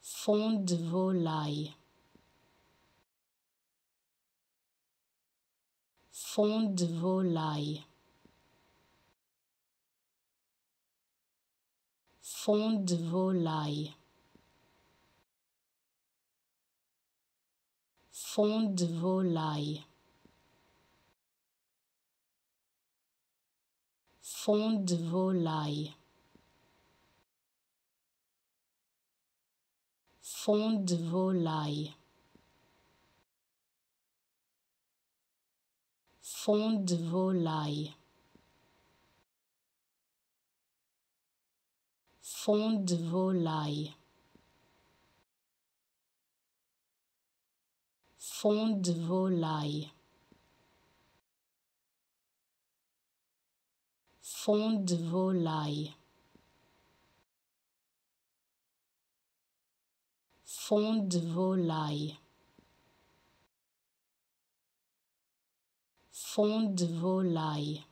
fond de volaille, fond de volaille, fond de volaille, fond de volaille, fond de volaille, fond de volaille, fond de volaille, fond de volaille, fond de volaille, fond de volaille, fond de volaille, fond de volaille,